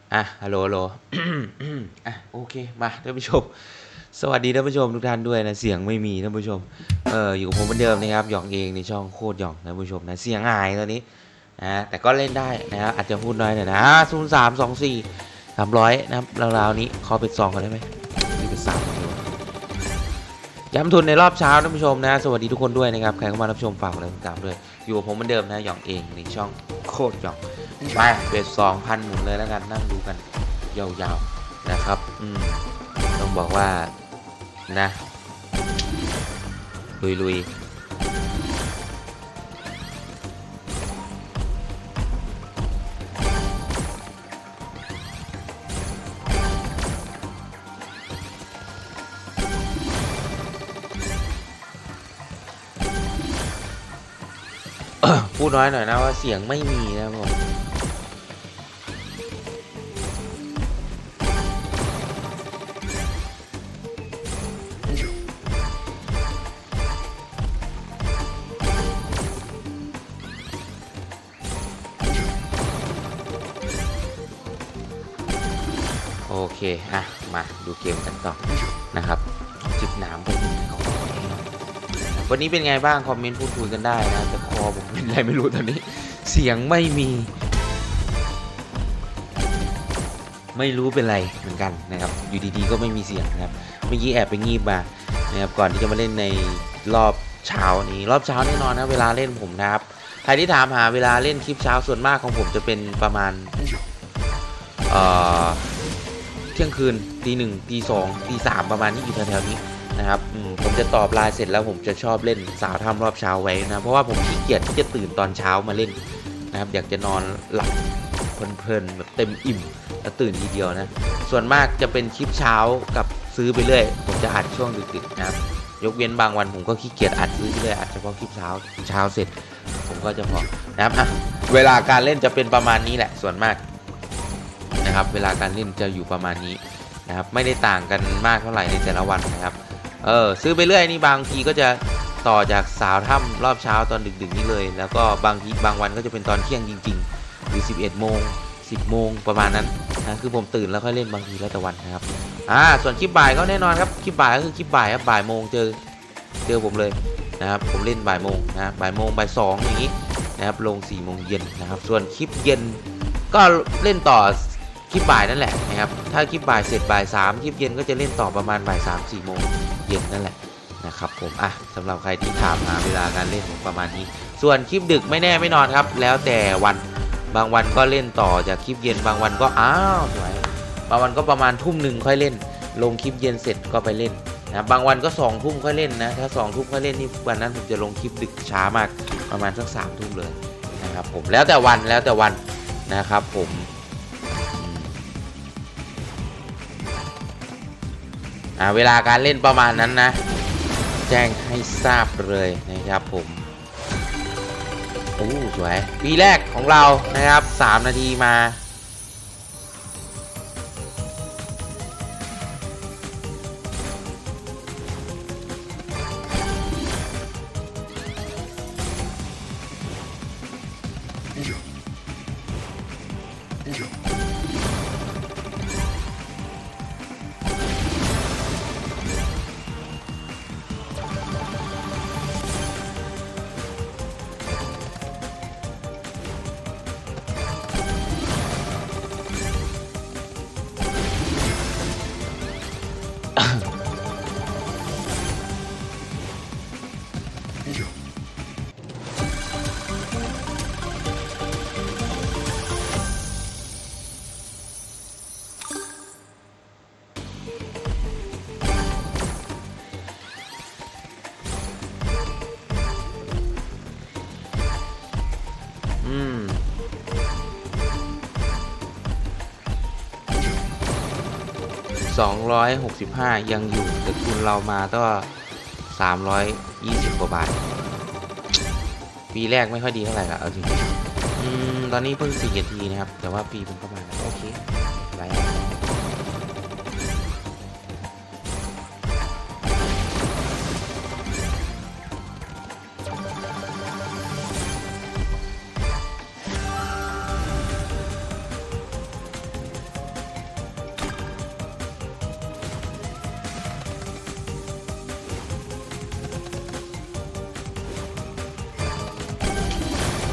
ฮัลโหลฮัลโหลโอเคมาท่านผู้ชมสวัสดีท่านผู้ชมทุกท่านด้วยนะเสียงไม่มีท่านผู้ชมอยู่กับผมเหมือนเดิมนะครับหยองเองในช่องโคตรหยองท่านผู้ชมนะเสียงหายตอนนี้นะแต่ก็เล่นได้นะอาจจะพูดน้อยหน่อยนะ0324 300นะครับราวๆนี้ขอเป็น2กันได้ไหมนี่เป็น3ย้ำทุนในรอบเช้าท่านผู้ชมนะสวัสดีทุกคนด้วยนะครับใครเข้ามารับชมฝากอะไรต่างๆด้วยอยู่กับผมเหมือนเดิมนะหยองเองในช่องโคตรหยองไปเบส2,000หมุนเลยแล้วกันนั่งดูกันยาวๆนะครับต้องบอกว่านะลุยพูดน้อยหน่อยนะว่าเสียงไม่มีนะครับผมโอเคมาดูเกมกันต่อนะครับจิบน้ำกันวันนี้เป็นไงบ้างคอมเมนต์พูดคุยกันได้นะแต่คอผมเป็นอะไรไม่รู้ตอนนี้เสียงไม่มีไม่รู้เป็นไรเหมือนกันนะครับอยู่ดีๆก็ไม่มีเสียงนะครับเมื่อกี้แอบไปงีบมานะครับก่อนที่จะมาเล่นในรอบเช้านี้รอบเช้าแน่นอนนะเวลาเล่นผมนะครับใครที่ถามหาเวลาเล่นคลิปเช้าส่วนมากของผมจะเป็นประมาณเที่ยงคืนตี 1ตี 2ตี 3ประมาณนี้อยู่แถวๆนี้นะครับผมจะตอบไลน์เสร็จแล้วผมจะชอบเล่นสาวทำรอบเช้าไว้นะเพราะว่าผมขี้เกียจที่จะตื่นตอนเช้ามาเล่นนะครับอยากจะนอนหลับเพลินๆแบบเต็มอิ่มแล้วตื่นทีเดียวนะส่วนมากจะเป็นคลิปเช้ากับซื้อไปเรื่อยผมจะอัดช่วงดึกๆนะครับยกเว้นบางวันผมก็ขี้เกียจอัดซื้อไปเรื่อยอัดเฉพาะคลิปเช้าเสร็จผมก็จะพอนะครับเวลาการเล่นจะเป็นประมาณนี้แหละส่วนมากนะครับเวลาการเล่นจะอยู่ประมาณนี้นะครับไม่ได้ต่างกันมากเท่าไหร่ในแต่ละวันนะครับซื้อไปเรื่อยนี่บางทีก็จะต่อจากสาวถ้ำรอบเช้าตอนดึกๆนี่เลยแล้วก็บางวันก็จะเป็นตอนเที่ยงจริงๆหรือ11 โมง10 โมงประมาณนั้นนะคือผมตื่นแล้วค่อยเล่นบางทีแล้วแต่วันนะครับส่วนคลิปบ่ายก็แน่นอนครับคลิปบ่ายก็คือคลิปบ่ายครับบ่ายโมงเจอผมเลยนะครับผมเล่นบ่ายโมงนะบ่ายโมงบ่าย2อย่างนี้นะครับลง4 โมงเย็นนะครับส่วนคลิปเย็นก็เล่นต่อคลิปบ่ายนั่นแหละนะครับถ้าคลิปบ่ายเสร็จบ่าย3คลิปเย็นก็จะเล่นต่อประมาณบ่าย3-4 โมงเย็นนั่นแหละนะครับผมสำหรับใครที่ถามหาเวลาการเล่นประมาณนี้ส่วนคลิปดึกไม่แน่ไม่นอนครับแล้วแต่วันบางวันก็เล่นต่อจากคลิปเย็นบางวันก็สวยบางวันก็ประมาณทุ่มหนึ่งค่อยเล่นลงคลิปเย็นเสร็จก็ไปเล่นนะบางวันก็2 ทุ่มค่อยเล่นนะถ้า2 ทุ่มค่อยเล่นนี่วันนั้นผมจะลงคลิปดึกช้ามากประมาณสัก3 ทุ่มเลยนะครับผมแล้วแต่วันนะครับผมเวลาการเล่นประมาณนั้นนะแจ้งให้ทราบเลยนะครับผมสวยปีแรกของเรานะครับ3 นาทีมา265ยังอยู่แต่ทุนเรามาก็320 กว่าบาทปีแรกไม่ค่อยดีเท่าไหร่ละเอาจริงตอนนี้เพิ่ง4 นาทีนะครับแต่ว่าปีผมก็มาโอเคไร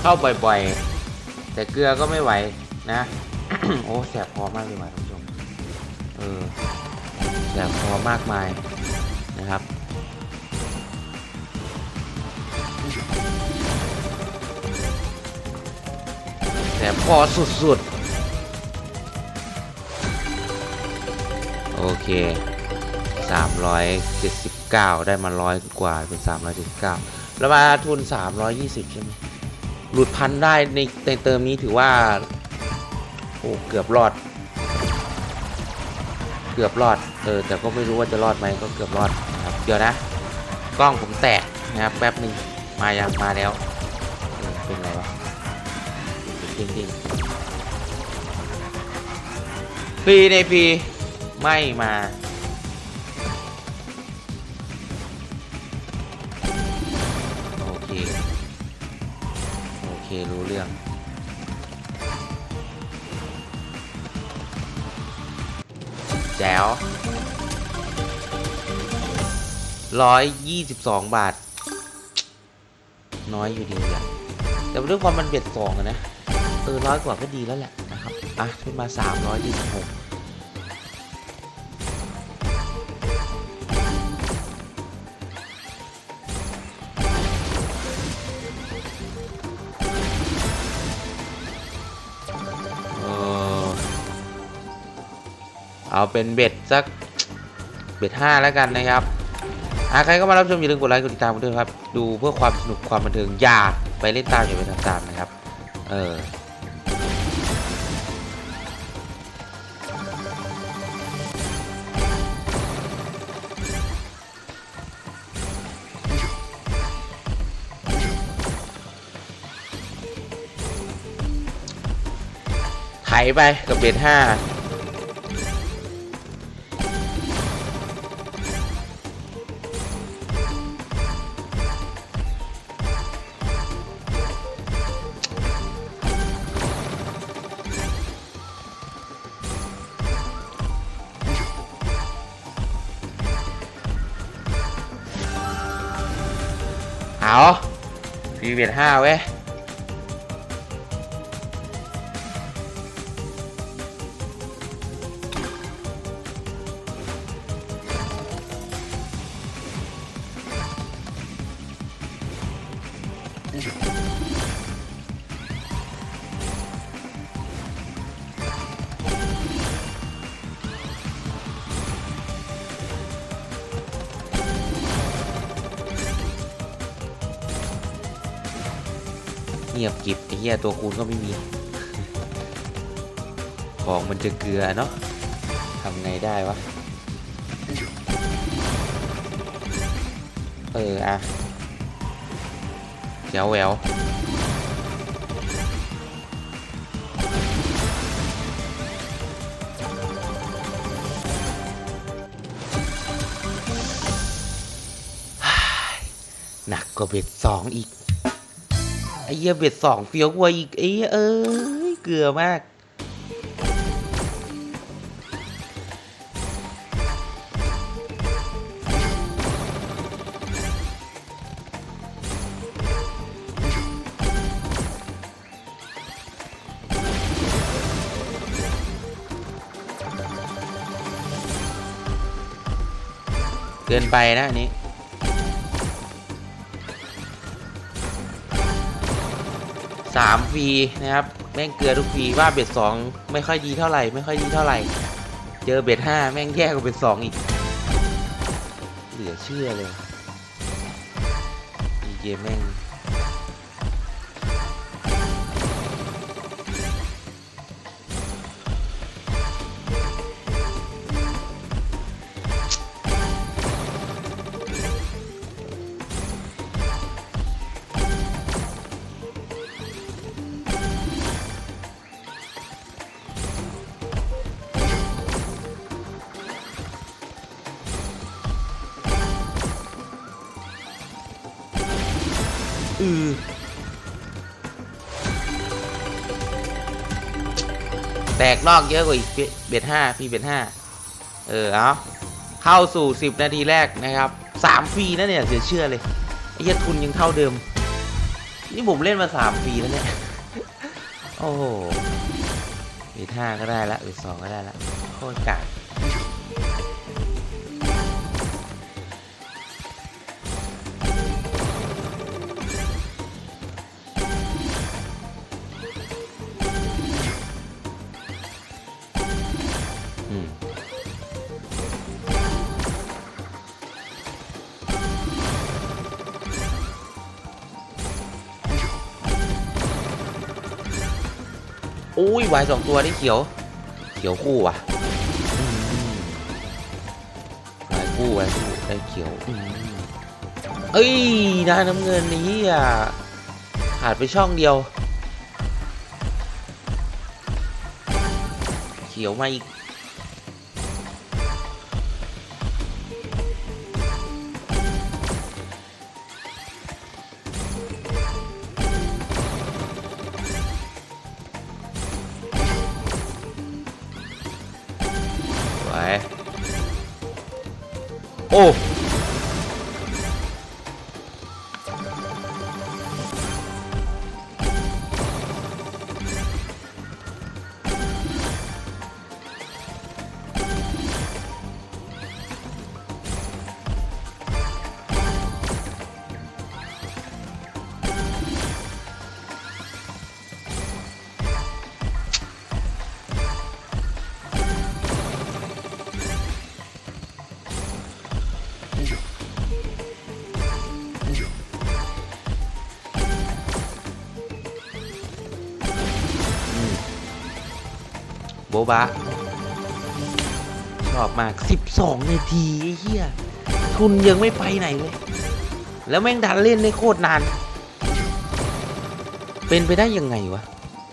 เข้าบ่อยๆแต่เกลือก็ไม่ไหวนะ โอ้แสบคอมากเลยว่ะท่านผู้ชมแสบคอมากมายนะครับแสบคอสุดๆโอเค379ได้มา100กว่าเป็น379แล้วมาทุน320ใช่ไหมหลุดพันได้ในเติมนี้ถือว่าโอ้เกือบรอดแต่ก็ไม่รู้ว่าจะรอดไหมก็เกือบรอดนะครับเดี๋ยวนะกล้องผมแตกนะครับแป๊บหนึ่งมาแล้วเป็นไรวะจริงฟรีในฟรีไม่มาโอเครู้เรื่องแจ๋ว122 บาทน้อยอยู่ดีอ่ะแต่ด้วยความมันเบ็ด2อะนะ100 กว่าก็ดีแล้วแหละนะครับขึ้นมา326เอาเป็นเบ็ดสักเบ็ด5แล้วกันนะครับใครก็มารับชมอย่าลืมกดไลค์กดติดตามกันด้วยครับดูเพื่อความสนุกความบันเทิงอย่าไปเล่นตามอย่าไปทำตามนะครับไถไปกับเบ็ด5เอาฟีเบ็ด5เว้ยเงียบกิบไอ้เหี้ยตัวคูณก็ไม่มีของมันจะเกลือเนาะทำไงได้วะแจ๋วแหววหนักกว่าเบ็ด2อีกไอ้เหี้ยเบ็ด2เฟี้ยวกว่าอีกไอ้เกลือมากเกินไปนะอันนี้3ฟรีนะครับแม่งเกลือทุกฟรีว่าเบ็ด2ไม่ค่อยดีเท่าไหร่เจอเบ็ด5แม่งแย่กว่าเบ็ด2อีกเหลือเชื่อเลยอีเกมแม่งแตกนอกเยอะกว่าอีกเบ็ด5ฟรีเบ็ด5เอาเข้าสู่10 นาทีแรกนะครับ3ฟรีนะเนี่ยเชื่อเลยไอ้เหี้ยทุนยังเท่าเดิมนี่ผมเล่นมา3 ปีแล้วเนี่ยโอ้โห5ก็ได้ละ2ก็ได้ละโคตรกากอุ้ยวาย2 ตัวนี่เขียวคู่ว่ะวายคู่ได้เขียวเอ้ยได้น้ำเงินนี่อ่ะขาดไปช่องเดียวเขียวมาอีกโอ้โบบะชอบมาก12 นาทีไอ้เหี้ยทุนยังไม่ไปไหนเลยแล้วแม่งดันเล่นได้โคตรนานเป็นไปได้ยังไงวะ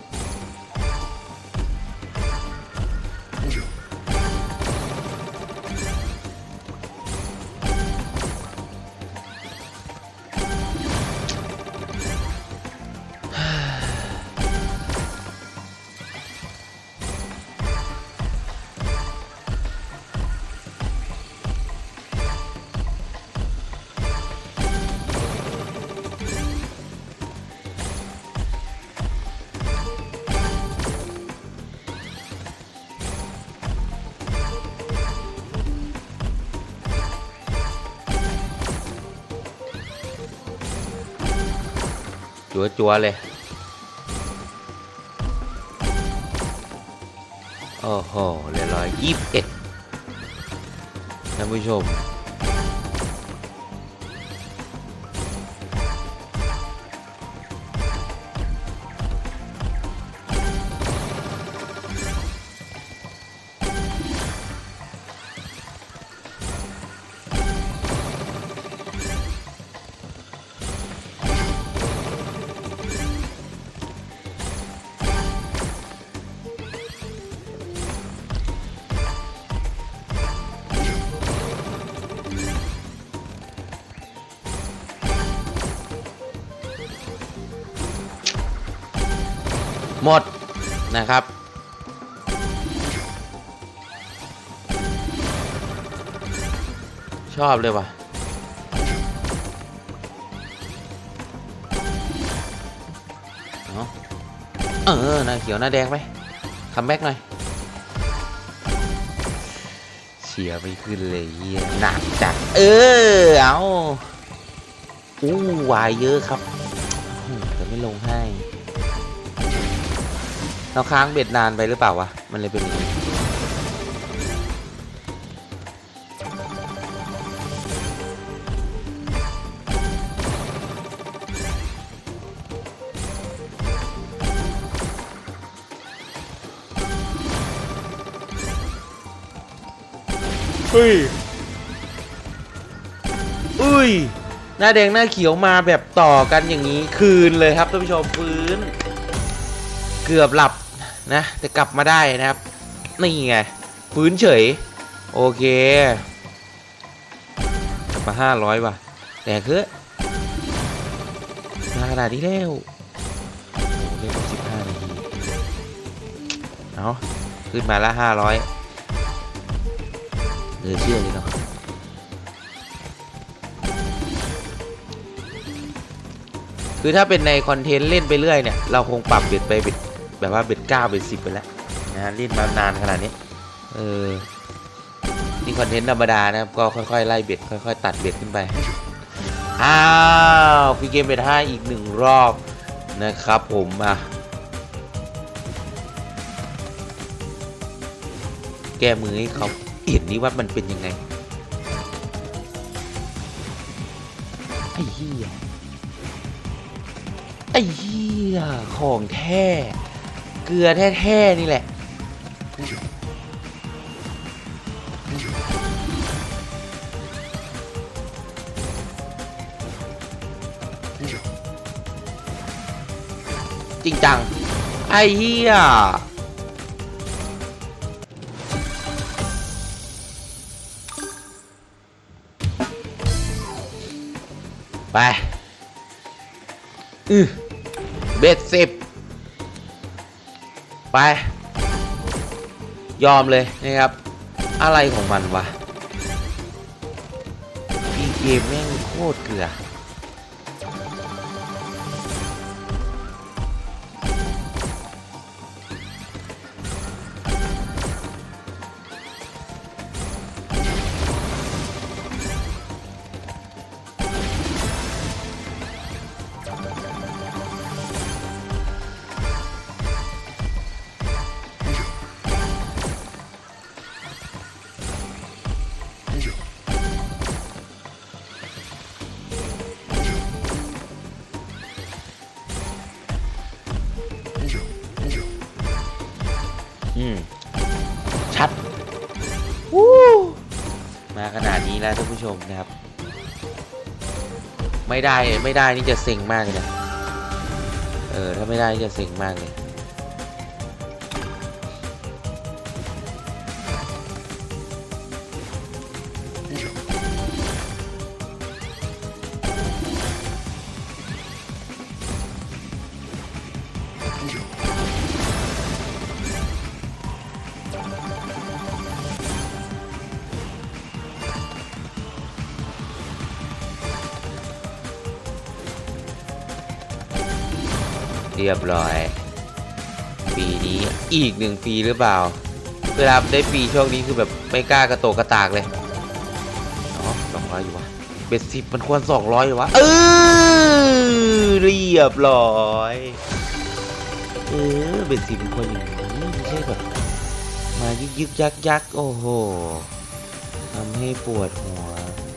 จัวเลยโอ้โหเหลือ121ท่านผู้ชมหมดนะครับชอบเลยว่ะหน้าเขียวหน้าแดงไปคัมแบ็กหน่อยเชียร์ไม่ขึ้นเลยเหี้ยหนักจัดเอาวายเยอะครับแต่ไม่ลงให้เราค้างเบ็ดนานไปหรือเปล่าวะมันเลยเป็นอย่างนี้อุ้ยหน้าแดงหน้าเขียวมาแบบต่อกันอย่างนี้คืนเลยครับท่านผู้ชมฟื้นเกือบหลับนะแต่กลับมาได้นะครับนี่ไงฟื้นเฉยโอเคมา500ว่ะแต่คือมาขนาดนี้แล้วเล่น15 นาทีเอาขึ้นมาละ500เหลือเชื่อเลยเนาะคือถ้าเป็นในคอนเทนต์เล่นไปเรื่อยเนี่ยเราคงปรับเบ็ดไปเบ็ดแบบว่าเบ็ด9เบ็ด10ไปแล้วนะเล่นมานานขนาดนี้นี่คอนเทนต์ธรรมดานะครับก็ค่อยๆไล่เบ็ดค่อยๆตัดเบ็ดขึ้นไปอ้าวฟรีเกมเบ็ด5อีก1รอบนะครับผมแก้มือให้เขาเห็นนี่ว่ามันเป็นยังไงไอ้เหี้ยของแท้เกลือแท้ๆนี่แหละจริงจังไอ้เหี้ยไปเบ็ด10ไปยอมเลยนะครับอะไรของมันวะพีเกมแม่งโคตรเกลือชัดมาขนาดนี้แล้วท่านผู้ชมนะครับไม่ได้นี่จะเซ็งมากเลยนะถ้าไม่ได้จะเซ็งมากเลยเรียบร้อยปีนี้อีก1ปีหรือเปล่าเวลาได้ปีช่วงนี้คือแบบไม่กล้ากระโตกกระตากเลย200อยู่วะเบ็ด10มันควร200อยู่วะเรียบร้อยเบ็ด10มันควรอย่างนี้ไม่ใช่แบบมายึกยักโอ้โหทำให้ปวดหัว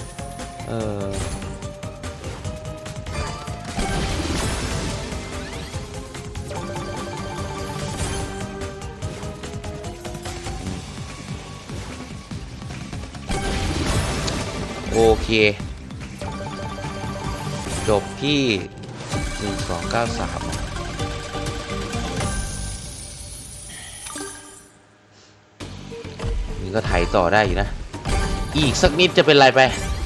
โอเคจบที่1293นี่ก็ไถต่อได้อยู่นะอีกสักนิดจะเป็นไรไป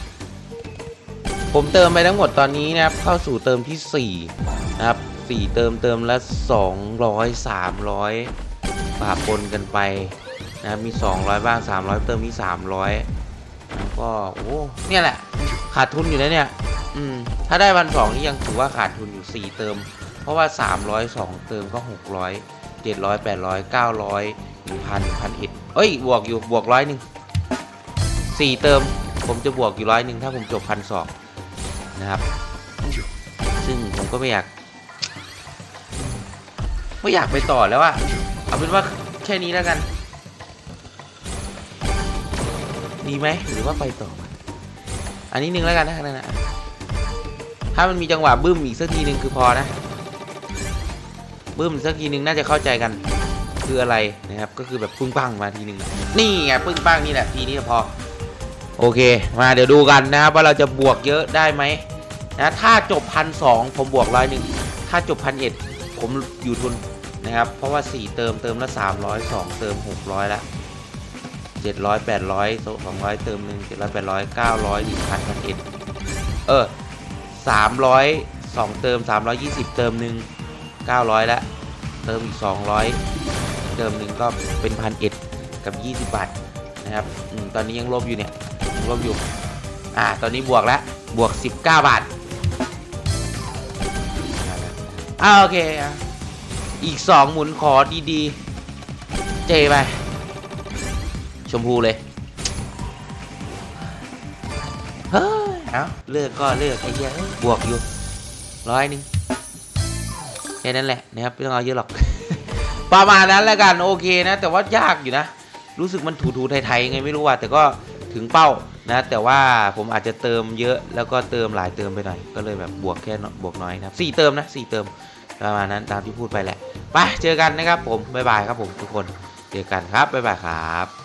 ผมเติมไปทั้งหมดตอนนี้นะครับเข้าสู่เติมที่4นะครับ4เติมละ200 300ปะปนกันไปนะมี200บ้าง300เติมที่300ก็โอ้เนี่ยแหละขาดทุนอยู่นะเนี่ยถ้าได้1,200นี่ยังถือว่าขาดทุนอยู่4เติมเพราะว่า300 2เติมก็600 700 800 900 1,000 1,100บวกอยู่บวก100 4เติมผมจะบวกอยู่100ถ้าผมจบ1,200นะครับซึ่งผมก็ไม่อยากไปต่อแล้วอะเอาเป็นว่าแค่นี้แล้วกันดีไหมหรือว่าไปต่ออันนี้นึงแล้วกันนะถ้ามันมีจังหวะบึ้มอีกสักทีนึงคือพอนะบึ้มสักทีนึงน่าจะเข้าใจกันคืออะไรนะครับก็คือแบบปึ้งปังมาทีนึงนี่ไงปึ้งปังนี่แหละทีนี้พอโอเคมาเดี๋ยวดูกันนะครับว่าเราจะบวกเยอะได้ไหมนะถ้าจบ1,200ผมบวก100ถ้าจบ1,100ผมอยู่ทุนนะครับเพราะว่า4เติมละ300 2เติม600ละ700 800 200เติม1 700 800 900 1,000 1,100 300 2เติม320เติม1 900แล้วเติมอีก200เติม1ก็เป็น1,100กับ20 บาทนะครับตอนนี้ยังลบอยู่เนี่ยลบอยู่ตอนนี้บวกแล้วบวก19 บาทโอเคอีก2หมุนขอดีๆเจไปชมพูเลยเฮ้ยเอาเลิกก็เลิกไอ้เหี้ยบวกอยู่100แค่นั้นแหละนะครับไม่ต้องเอาเยอะหรอก ประมาณนั้นแล้วกันโอเคนะแต่ว่ายากอยู่นะรู้สึกมันถูไทยๆไงไม่รู้ว่าแต่ก็ถึงเป้านะแต่ว่าผมอาจจะเติมเยอะแล้วก็เติมหลายเติมไปหน่อยก็เลยแบบบวกแค่บวกน้อยนะ4 เติมนะ4 เติมประมาณนั้นตามที่พูดไปแหละไปเจอกันนะครับผมบ๊ายบายครับผมทุกคนเจอกันครับบ๊ายบายครับ